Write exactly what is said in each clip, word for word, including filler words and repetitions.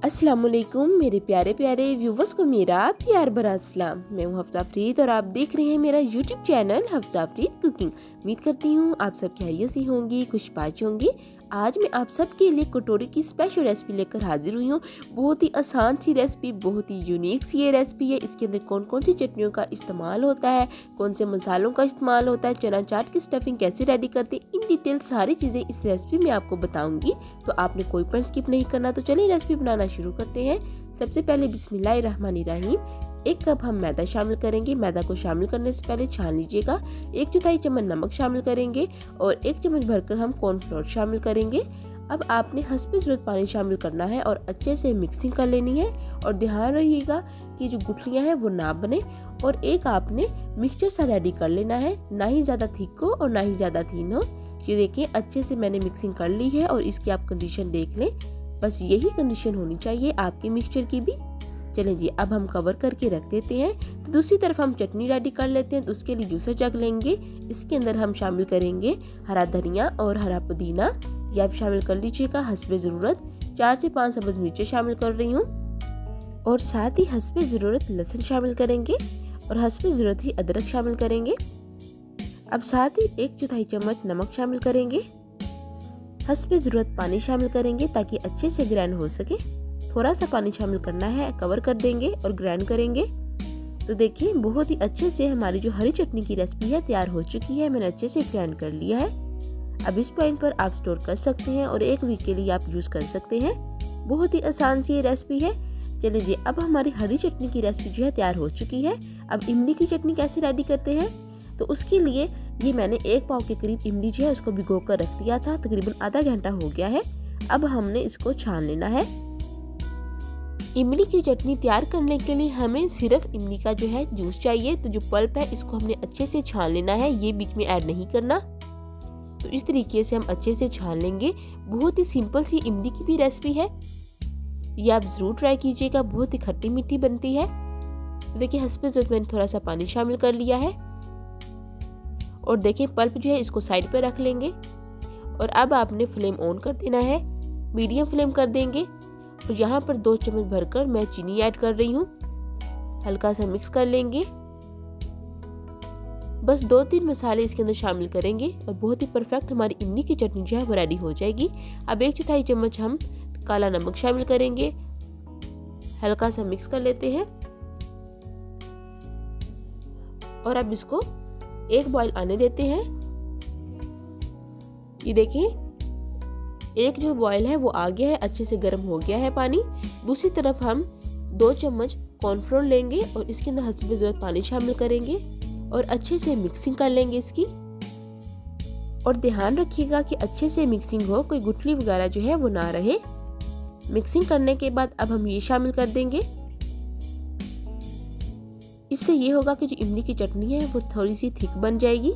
अस्सलाम वालेकुम मेरे प्यारे प्यारे व्यूवर्स को मेरा प्यार भरा सलाम। मैं हूँ हफ्ता फरीद और आप देख रहे हैं मेरा यूट्यूब चैनल हफ्ता फरीद कुकिंग। उम्मीद करती हूँ आप सब खैरियत से होंगी, खुशपाच होंगी। आज मैं आप सबके लिए कटोरी की स्पेशल रेसिपी लेकर हाजिर हुई हूँ। बहुत ही आसान सी रेसिपी, बहुत ही यूनिक सी ये रेसिपी है। इसके अंदर कौन कौन सी चटनियों का इस्तेमाल होता है, कौन से मसालों का इस्तेमाल होता है, चना चाट की स्टफिंग कैसे रेडी करते हैं, इन डिटेल सारी चीज़ें इस रेसिपी में आपको बताऊंगी। तो आपने कोई पॉइंट स्किप नहीं करना। तो चलिए रेसिपी बनाना शुरू करते हैं। सबसे पहले बिस्मिल्लाहिर्रहमानिर्रहीम एक कप हम मैदा शामिल करेंगे। मैदा को शामिल करने से पहले छान लीजिएगा। एक चौथाई चम्मच नमक शामिल करेंगे और एक चम्मच भरकर हम कॉर्नफ्लोर शामिल करेंगे। अब आपने हस्बे ज़रूरत पानी शामिल करना है और अच्छे से मिक्सिंग कर लेनी है। और ध्यान रखिएगा कि जो गुठलियां हैं वो ना बने। और एक आपने मिक्सचर सा रेडी कर लेना है, ना ही ज़्यादा थिक हो और ना ही ज़्यादा थीन हो। ये देखिए अच्छे से मैंने मिक्सिंग कर ली है और इसकी आप कंडीशन देख लें। बस यही कंडीशन होनी चाहिए आपके मिक्सचर की भी। चलें जी, अब हम कवर करके रख देते हैं। तो दूसरी तरफ हम चटनी रेडी कर लेते हैं। तो उसके लिए जूसर जग लेंगे। इसके अंदर हम शामिल करेंगे हरा धनिया और हरा पुदीना। ये आप शामिल कर लीजिएगा हस्बे ज़रूरत। चार से पाँच सब्ज मिर्चें शामिल कर रही हूँ और साथ ही हस्बे ज़रूरत लहसुन शामिल करेंगे और हस्बे ज़रूरत ही अदरक शामिल करेंगे। अब साथ ही एक चौथाई चम्मच नमक शामिल करेंगे। हस्बे ज़रूरत पानी शामिल करेंगे ताकि अच्छे से ग्राइंड हो सके। थोड़ा सा पानी शामिल करना है, कवर कर देंगे और ग्राइंड करेंगे। तो देखिए बहुत ही अच्छे से हमारी जो हरी चटनी की रेसिपी है तैयार हो चुकी है। मैंने अच्छे से ग्राइंड कर लिया है। अब इस पॉइंट पर आप स्टोर कर सकते हैं और एक वीक के लिए आप यूज कर सकते हैं। बहुत ही आसान सी ये रेसिपी है। चलिए जी, अब हमारी हरी चटनी की रेसिपी जो है तैयार हो चुकी है। अब इमली की चटनी कैसे रेडी करते हैं, तो उसके लिए ये मैंने एक पाव के करीब इमली जो है उसको भिगो कर रख दिया था। तकरीबन आधा घंटा हो गया है। अब हमने इसको छान लेना है। इमली की चटनी तैयार करने के लिए हमें सिर्फ इमली का जो है जूस चाहिए। तो जो पल्प है इसको हमने अच्छे से छान लेना है, ये बीच में ऐड नहीं करना। तो इस तरीके से हम अच्छे से छान लेंगे। बहुत ही सिंपल सी इमली की भी रेसिपी है, ये आप जरूर ट्राई कीजिएगा। बहुत ही खट्टी मीठी बनती है। तो देखिए हस्बे ज़रूरत मैंने थोड़ा सा पानी शामिल कर लिया है और देखिए पल्प जो है इसको साइड पे रख लेंगे। और अब आपने फ्लेम ऑन कर देना है, मीडियम फ्लेम कर देंगे। और यहाँ पर दो चम्मच भरकर मैं चीनी ऐड कर रही हूँ। हल्का सा मिक्स कर लेंगे। बस दो तीन मसाले इसके अंदर शामिल करेंगे और बहुत ही परफेक्ट हमारी इमली की चटनी जो है वो रेडी हो जाएगी। अब एक चौथाई चम्मच हम काला नमक शामिल करेंगे। हल्का सा मिक्स कर लेते हैं और अब इसको एक बॉईल आने देते हैं। ये देखिए एक जो बॉईल है वो आ गया है, अच्छे से गर्म हो गया है पानी। दूसरी तरफ हम दो चम्मच कॉर्नफ्लोर लेंगे और इसके अंदर हस्बे ज़रूरत पानी शामिल करेंगे और अच्छे से मिक्सिंग कर लेंगे इसकी। और ध्यान रखिएगा कि अच्छे से मिक्सिंग हो, कोई गुठली वगैरह जो है वो ना रहे। मिक्सिंग करने के बाद अब हम ये शामिल कर देंगे। इससे ये होगा कि जो इमली की चटनी है वो थोड़ी सी थिक बन जाएगी।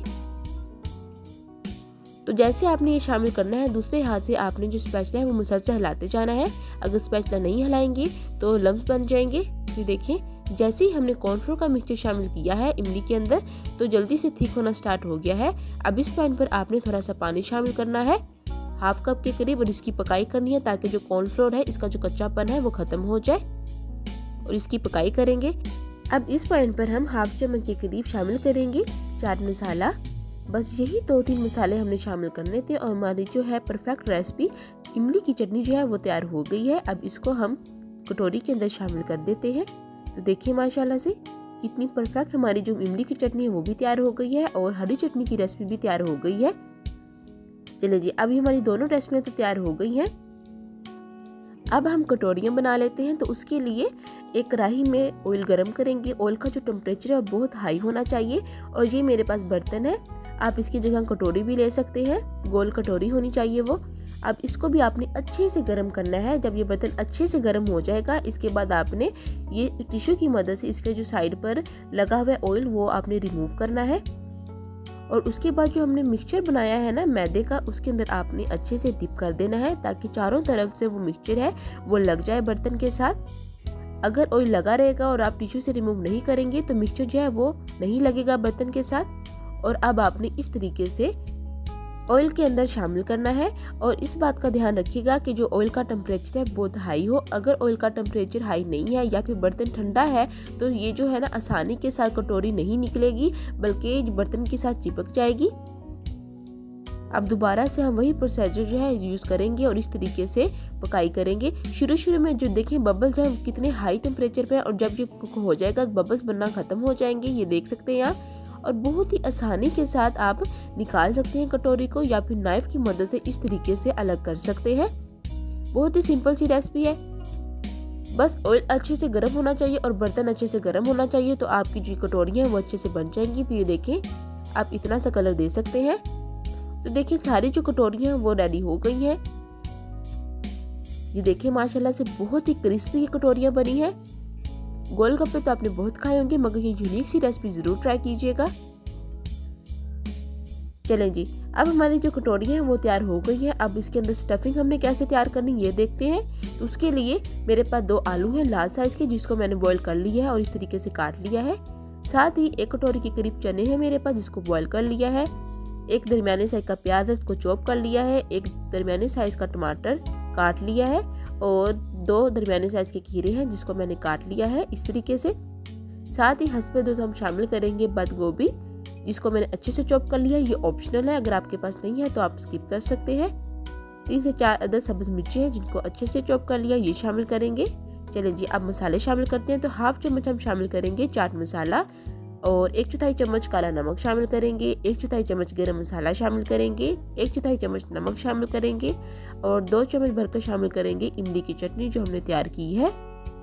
तो जैसे आपने ये शामिल करना है, दूसरे हाथ से आपने जो स्पैचुला है वो मुसलसल हिलाते जाना है। अगर स्पैचुला नहीं हिलाएंगे तो लम्स बन जाएंगे। ये देखिए जैसे ही हमने कॉर्नफ्लोर का मिक्सचर शामिल किया है इमली के अंदर तो जल्दी से थिक होना स्टार्ट हो गया है। अब इस पॉइंट पर आपने थोड़ा सा पानी शामिल करना है, हाफ कप के करीब, और इसकी पकाई करनी है ताकि जो कॉर्नफ्लोर है इसका जो कच्चापन है वो खत्म हो जाए। और इसकी पकाई करेंगे। अब इस पॉइंट पर हम हाफ चम्मच के करीब शामिल करेंगे चाट मसाला। बस यही दो तीन मसाले हमने शामिल करने थे और हमारी जो है परफेक्ट रेसिपी इमली की चटनी जो है वो तैयार हो गई है। अब इसको हम कटोरी के अंदर शामिल कर देते हैं। तो देखिए माशाल्लाह से कितनी परफेक्ट हमारी जो इमली की चटनी है वो भी तैयार हो गई है और हरी चटनी की रेसिपी भी तैयार हो गई है। चलिए जी, अभी हमारी दोनों रेसिपियाँ तो तैयार हो गई हैं। अब हम कटोरियाँ बना लेते हैं। तो उसके लिए एक कढ़ाई में ऑयल गरम करेंगे। ऑयल का जो टेम्परेचर है वो बहुत हाई होना चाहिए। और ये मेरे पास बर्तन है, आप इसकी जगह कटोरी भी ले सकते हैं, गोल कटोरी होनी चाहिए वो। अब इसको भी आपने अच्छे से गर्म करना है। जब ये बर्तन अच्छे से गर्म हो जाएगा इसके बाद आपने ये टिश्यू की मदद से इसके जो साइड पर लगा हुआ ऑयल वो आपने रिमूव करना है। और उसके बाद जो हमने मिक्सचर बनाया है ना मैदे का, उसके अंदर आपने अच्छे से डिप कर देना है ताकि चारों तरफ से वो मिक्सचर है वो लग जाए बर्तन के साथ। अगर ऑयल लगा रहेगा और आप टिश्यू से रिमूव नहीं करेंगे तो मिक्सचर जो है वो नहीं लगेगा बर्तन के साथ। और अब आपने इस तरीके से ऑयल के अंदर शामिल करना है। और इस बात का ध्यान रखिएगा कि जो ऑयल का टेम्परेचर है बहुत हाई हो। अगर ऑयल का टेम्परेचर हाई नहीं है या फिर बर्तन ठंडा है तो ये जो है ना आसानी के साथ कटोरी नहीं निकलेगी, बल्कि बर्तन के साथ चिपक जाएगी। अब दोबारा से हम वही प्रोसीजर जो है यूज़ करेंगे और इस तरीके से पकाई करेंगे। शुरू शुरू में जो देखें बबल्स हैं कितने हाई टेम्परेचर पे है, और जब ये कुक हो जाएगा बबल्स बनना ख़त्म हो जाएंगे, ये देख सकते हैं आप। और बहुत ही आसानी के साथ आप निकाल सकते हैं कटोरी को, या फिर नाइफ की मदद से इस तरीके से अलग कर सकते हैं। बहुत ही सिंपल सी रेसिपी है। बस ऑयल अच्छे से गर्म होना चाहिए और बर्तन अच्छे से गर्म होना चाहिए, तो आपकी जो कटोरियाँ हैं वो अच्छे से बन जाएंगी। तो ये देखें आप इतना सा कलर दे सकते हैं। तो देखिए सारी जो कटोरियाँ हैं वो रेडी हो गई हैं। ये देखिए माशाल्लाह से बहुत ही क्रिस्पी कटोरियाँ बनी हैं। गोलगप्पे तो आपने बहुत खाए होंगे, मगर ये यूनिक सी रेसिपी ज़रूर ट्राई कीजिएगा। चलें जी, अब हमारी जो कटोरियाँ हैं वो तैयार हो गई हैं। अब इसके अंदर स्टफिंग हमने कैसे तैयार करनी ये देखते हैं। तो उसके लिए मेरे पास दो आलू हैं लाल साइज़ के, जिसको मैंने बॉईल कर लिया है और इस तरीके से काट लिया है। साथ ही एक कटोरी के करीब चने हैं मेरे पास, जिसको बॉईल कर लिया है। एक दरमियाने साइज का प्याज है, इसको चॉप कर लिया है। एक दरमियाने साइज का टमाटर काट लिया है और दो दरमियाने साइज के खीरे हैं, जिसको मैंने काट लिया है इस तरीके से। साथ ही हंसपे दो हम शामिल करेंगे बंद गोभी, जिसको मैंने अच्छे से चॉप कर लिया है। ये ऑप्शनल है, अगर आपके पास नहीं है तो आप स्किप कर सकते हैं। तीन से चार अदद सब्ज मिर्ची हैं, जिनको अच्छे से चॉप कर लिया, ये शामिल करेंगे। चलिए जी, अब मसाले शामिल करते हैं। तो हाफ चम्मच हम शामिल करेंगे चाट मसाला, और एक चौथाई चम्मच काला नमक शामिल करेंगे। एक चौथाई चम्मच गरम मसाला शामिल करेंगे। एक चौथाई चम्मच नमक शामिल करेंगे और दो चम्मच भरकर शामिल करेंगे इमली की चटनी जो हमने तैयार की है।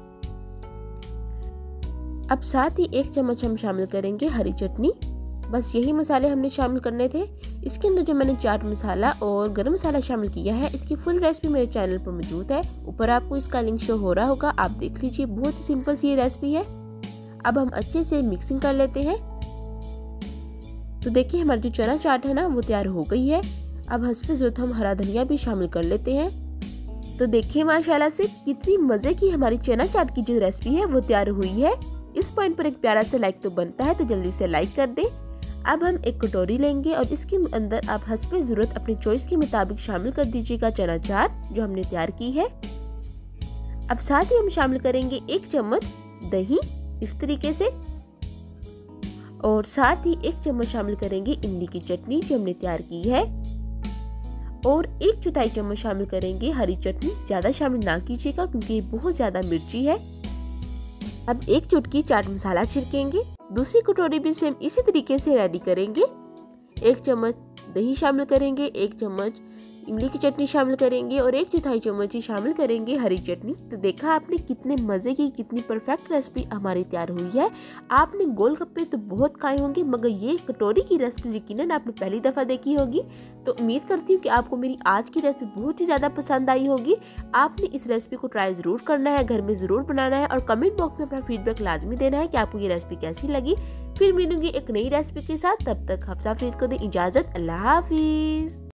अब साथ ही एक चम्मच हम शामिल करेंगे हरी चटनी। बस यही मसाले हमने शामिल करने थे। इसके अंदर जो मैंने चाट मसाला और गरम मसाला शामिल किया है, इसकी फुल रेसिपी मेरे चैनल पर मौजूद है। ऊपर आपको इसका लिंक शो हो रहा होगा, आप देख लीजिए। बहुत ही सिंपल सी ये रेसिपी है। अब हम अच्छे से मिक्सिंग कर लेते हैं। तो देखिए हमारी जो चना चाट है ना वो तैयार हो गई है। अब हंसपे जो हम हरा धनिया भी शामिल कर लेते हैं। तो देखिए माशाल्लाह से कितनी मजे की हमारी चना चाट की जो रेसिपी है वो तैयार हुई है। इस पॉइंट पर एक प्यारा सा लाइक तो बनता है, तो जल्दी से लाइक कर दें। अब हम एक कटोरी लेंगे और इसके अंदर आप हंसपे जरूरत अपनी चॉइस के मुताबिक शामिल कर दीजिएगा चना चाट जो हमने तैयार की है। अब साथ ही हम शामिल करेंगे एक चम्मच दही इस तरीके से, और साथ ही एक चम्मच शामिल करेंगे इमली की चटनी जो हमने तैयार की है, और एक चौथाई चम्मच शामिल करेंगे हरी चटनी। ज्यादा शामिल ना कीजिएगा क्योंकि ये बहुत ज्यादा मिर्ची है। अब एक चुटकी चाट मसाला छिड़केंगे। दूसरी कटोरी भी सेम इसी तरीके से रेडी करेंगे। एक चम्मच दही शामिल करेंगे, एक चम्मच इमली की चटनी शामिल करेंगे और एक चौथाई चम्मच ही शामिल करेंगे हरी चटनी। तो देखा आपने कितने मजे की, कितनी परफेक्ट रेसिपी हमारी तैयार हुई है। आपने गोलगप्पे तो बहुत खाए होंगे, मगर ये कटोरी की रेसिपी यकीनन आपने पहली दफा देखी होगी। तो उम्मीद करती हूँ कि आपको मेरी आज की रेसिपी बहुत ही ज्यादा पसंद आई होगी। आपने इस रेसिपी को ट्राई जरूर करना है, घर में जरूर बनाना है और कमेंट बॉक्स में अपना फीडबैक लाजमी देना है कि आपको ये रेसिपी कैसी लगी। फिर मिलूंगी एक नई रेसिपी के साथ, तब तक हफ्सा फरीद को दे इजाजत। अल्लाह हाफिज।